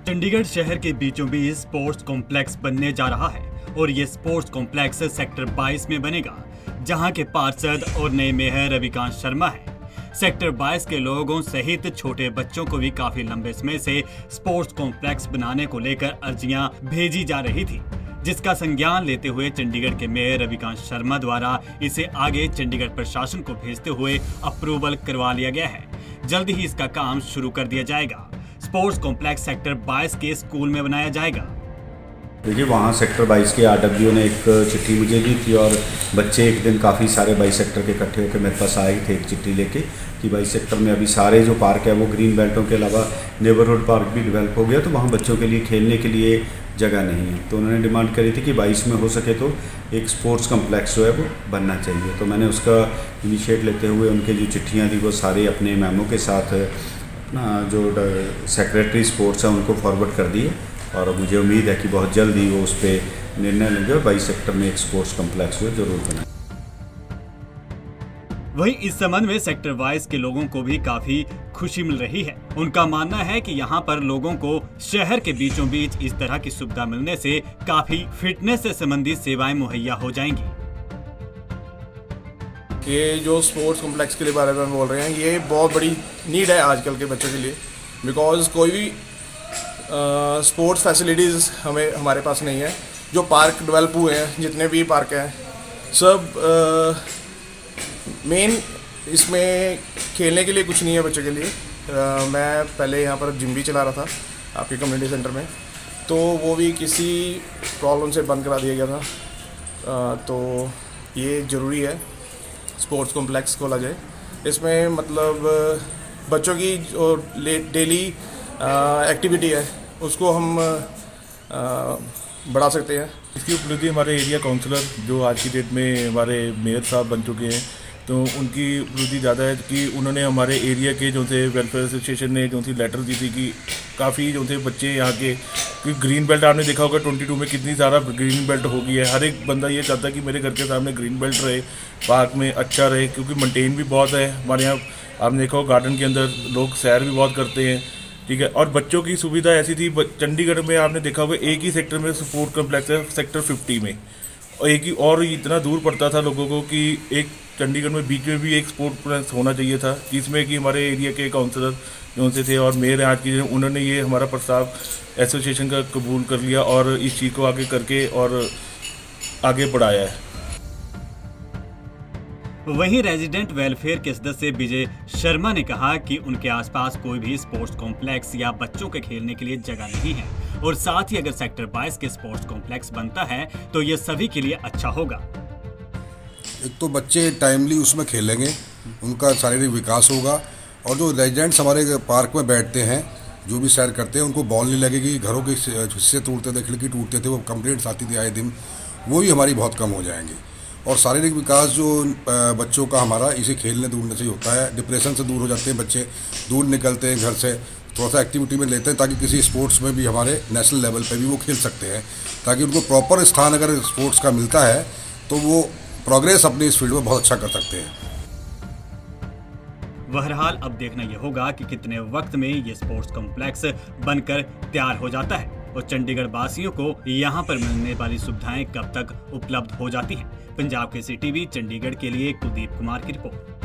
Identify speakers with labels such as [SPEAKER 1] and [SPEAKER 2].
[SPEAKER 1] चंडीगढ़ शहर के बीचों बीच स्पोर्ट्स कॉम्प्लेक्स बनने जा रहा है और ये स्पोर्ट्स कॉम्प्लेक्स सेक्टर 22 में बनेगा, जहां के पार्षद और नए मेयर रविकांत शर्मा हैं। सेक्टर 22 के लोगों सहित छोटे बच्चों को भी काफी लंबे समय से स्पोर्ट्स कॉम्प्लेक्स बनाने को लेकर अर्जियां भेजी जा रही थी, जिसका संज्ञान लेते हुए चंडीगढ़ के मेयर रविकांत शर्मा द्वारा इसे आगे चंडीगढ़ प्रशासन को भेजते हुए अप्रूवल करवा लिया गया है। जल्द ही इसका काम शुरू कर दिया जाएगा। स्पोर्ट्स कॉम्प्लेक्स सेक्टर 22 के स्कूल में बनाया जाएगा।
[SPEAKER 2] देखिए, वहाँ सेक्टर 22 के आरडब्ल्यू ने एक चिट्ठी मुझे दी थी और बच्चे एक दिन काफ़ी सारे 22 सेक्टर के इकट्ठे होकर मेरे पास आए थे एक चिट्ठी लेके कि 22 सेक्टर में अभी सारे जो पार्क है वो ग्रीन बेल्टों के अलावा नेबरहुड पार्क भी डेवलप हो गया, तो वहाँ बच्चों के लिए खेलने के लिए जगह नहीं है। तो उन्होंने डिमांड करी थी कि 22 में हो सके तो एक स्पोर्ट्स कम्प्लेक्स जो है वो बनना चाहिए। तो मैंने उसका इनिशिएट लेते हुए उनके जो चिट्ठियाँ थी वो सारे अपने मेमो के साथ जो सेक्रेटरी स्पोर्ट्स है उनको फॉरवर्ड कर दिए और मुझे उम्मीद है कि बहुत जल्द ही वो उस पर निर्णय लेंगे और 22 सेक्टर में एक स्पोर्ट्स कम्प्लेक्स जो जरूर बनाए।
[SPEAKER 1] वहीं इस संबंध में सेक्टर 22 के लोगों को भी काफी खुशी मिल रही है। उनका मानना है कि यहाँ पर लोगों को शहर के बीचों बीच इस तरह की सुविधा मिलने से काफी फिटनेस से संबंधित सेवाएं मुहैया हो जाएंगी।
[SPEAKER 3] ये जो स्पोर्ट्स कॉम्प्लेक्स के लिए बारे में बोल रहे हैं, ये बहुत बड़ी नीड है आजकल के बच्चों के लिए, बिकॉज कोई भी स्पोर्ट्स फैसिलिटीज़ हमारे पास नहीं है। जो पार्क डेवलप हुए हैं, जितने भी पार्क हैं, सब मेन इसमें खेलने के लिए कुछ नहीं है बच्चों के लिए। मैं पहले यहाँ पर जिम भी चला रहा था आपके कम्युनिटी सेंटर में, तो वो भी किसी प्रॉब्लम से बंद करा दिया गया था। तो ये ज़रूरी है स्पोर्ट्स कॉम्प्लेक्स खोला जाए। इसमें मतलब बच्चों की जो डेली एक्टिविटी है उसको हम बढ़ा सकते हैं।
[SPEAKER 4] इसकी उपलब्धि हमारे एरिया काउंसलर जो आज की डेट में हमारे मेयर साहब बन चुके हैं, तो उनकी उपलब्धि ज़्यादा है कि उन्होंने हमारे एरिया के जो थे वेलफेयर एसोसिएशन ने जो थी लेटर दी थी कि काफ़ी जो थे बच्चे यहाँ के, क्योंकि ग्रीन बेल्ट आपने देखा होगा 22 में कितनी ज़्यादा ग्रीन बेल्ट हो गई है। हर एक बंदा ये चाहता है कि मेरे घर के सामने ग्रीन बेल्ट रहे, पार्क में अच्छा रहे, क्योंकि मेंटेन भी बहुत है हमारे यहाँ। आपने देखा हो गार्डन के अंदर लोग सैर भी बहुत करते हैं, ठीक है। और बच्चों की सुविधा ऐसी थी, चंडीगढ़ में आपने देखा होगा एक ही सेक्टर में स्पोर्ट कम्प्लेक्स है, सेक्टर 50 में, और एक ही, और इतना दूर पड़ता था लोगों को कि एक चंडीगढ़ में बीच में भी एक स्पोर्ट कॉम्प्लेक्स होना चाहिए था, जिसमें कि हमारे एरिया के काउंसलर जो से थे और मेयर आज की उन्होंने ये हमारा प्रस्ताव एसोसिएशन का कबूल कर लिया और इस चीज़ को आगे करके और आगे बढ़ाया है।
[SPEAKER 1] वहीं रेजिडेंट वेलफेयर के सदस्य विजय शर्मा ने कहा कि उनके आसपास कोई भी स्पोर्ट्स कॉम्प्लेक्स या बच्चों के खेलने के लिए जगह नहीं है और साथ ही अगर सेक्टर 22 के स्पोर्ट्स कॉम्प्लेक्स बनता है तो ये सभी के लिए अच्छा होगा।
[SPEAKER 5] एक तो बच्चे टाइमली उसमें खेलेंगे, उनका शारीरिक विकास होगा, और जो रेजिडेंट्स हमारे पार्क में बैठते हैं, जो भी सैर करते हैं, उनको बॉल नहीं लगेगी। घरों के हिस्से टूटते थे, खिड़की टूटते थे, वो कंप्लेंट्स आती थी आए दिन, वो भी हमारी बहुत कम हो जाएंगी। और शारीरिक विकास जो बच्चों का हमारा इसे खेलने दूरने से ही होता है। डिप्रेशन से दूर हो जाते हैं बच्चे, दूर निकलते हैं घर से, थोड़ा सा एक्टिविटी में लेते हैं ताकि किसी स्पोर्ट्स में भी हमारे नेशनल लेवल पे भी वो खेल सकते हैं, ताकि उनको प्रॉपर स्थान अगर स्पोर्ट्स का मिलता है तो वो प्रोग्रेस अपनी इस फील्ड में बहुत अच्छा कर सकते हैं।
[SPEAKER 1] बहरहाल अब देखना यह होगा कि कितने वक्त में ये स्पोर्ट्स कॉम्प्लेक्स बनकर तैयार हो जाता है और चंडीगढ़ वासियों को यहाँ पर मिलने वाली सुविधाएं कब तक उपलब्ध हो जाती हैं। पंजाब केसरी टीवी चंडीगढ़ के लिए कुलदीप कुमार की रिपोर्ट।